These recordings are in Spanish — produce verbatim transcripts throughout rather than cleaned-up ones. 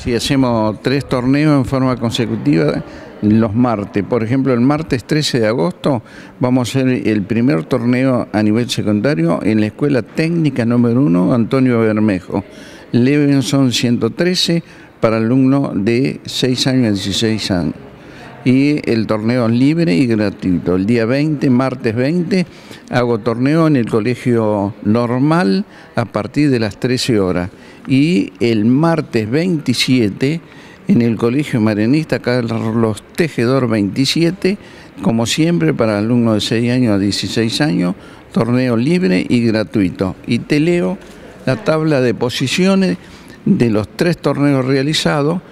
Si hacemos tres torneos en forma consecutiva los martes. Por ejemplo, el martes trece de agosto vamos a hacer el primer torneo a nivel secundario en la Escuela Técnica número uno Antonio Bermejo. Levinson ciento trece para alumnos de seis años a dieciséis años. Y el torneo es libre y gratuito. El día veinte, martes veinte, hago torneo en el colegio normal a partir de las trece horas. Y el martes veintisiete, en el colegio marianista Carlos Tejedor veintisiete, como siempre para alumnos de seis años a dieciséis años, torneo libre y gratuito. Y te leo la tabla de posiciones de los tres torneos realizados.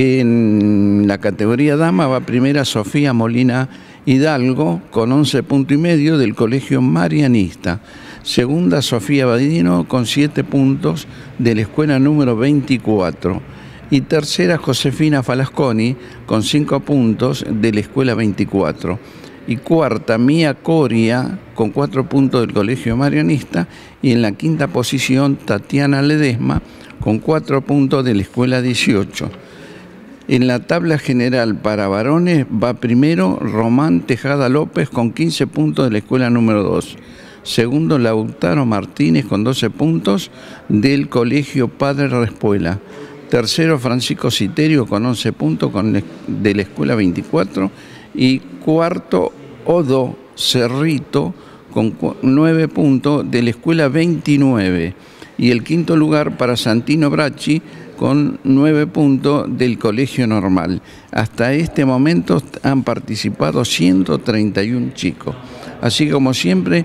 En la categoría dama va primera Sofía Molina Hidalgo con once puntos y medio del colegio marianista. Segunda Sofía Badino con siete puntos de la escuela número veinticuatro. Y tercera Josefina Falasconi con cinco puntos de la escuela veinticuatro. Y cuarta Mía Coria con cuatro puntos del colegio marianista. Y en la quinta posición Tatiana Ledesma con cuatro puntos de la escuela dieciocho. En la tabla general para varones va primero Román Tejada López con quince puntos de la escuela número dos. Segundo, Lautaro Martínez con doce puntos del colegio Padre Respuela. Tercero, Francisco Citerio con once puntos con de la escuela veinticuatro. Y cuarto, Odo Cerrito con nueve puntos de la escuela veintinueve. Y el quinto lugar para Santino Bracci con nueve puntos del colegio normal. Hasta este momento han participado ciento treinta y uno chicos. Así como siempre,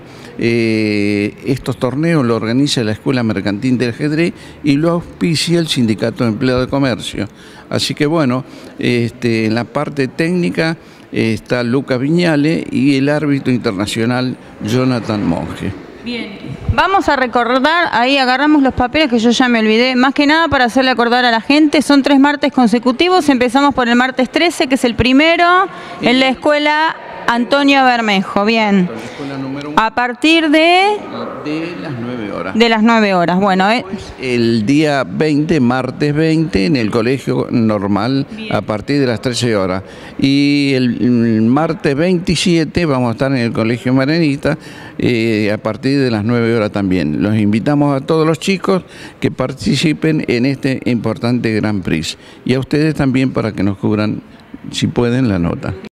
eh, estos torneos lo organiza la Escuela Mercantil del Ajedrez y lo auspicia el Sindicato de Empleados de Comercio. Así que bueno, este, en la parte técnica eh, está Lucas Viñale y el árbitro internacional Jonathan Monge. Bien, vamos a recordar, ahí agarramos los papeles que yo ya me olvidé, más que nada para hacerle acordar a la gente, son tres martes consecutivos, empezamos por el martes trece, que es el primero, en la escuela Antonio Bermejo, bien. A partir de... De las nueve horas. De las nueve horas, bueno. Eh. El día veinte, martes veinte, en el colegio normal, bien, a partir de las trece horas. Y el, el martes veintisiete vamos a estar en el colegio marianista eh, a partir de las nueve horas también. Los invitamos a todos los chicos que participen en este importante Grand Prix. Y a ustedes también para que nos cubran, si pueden, la nota.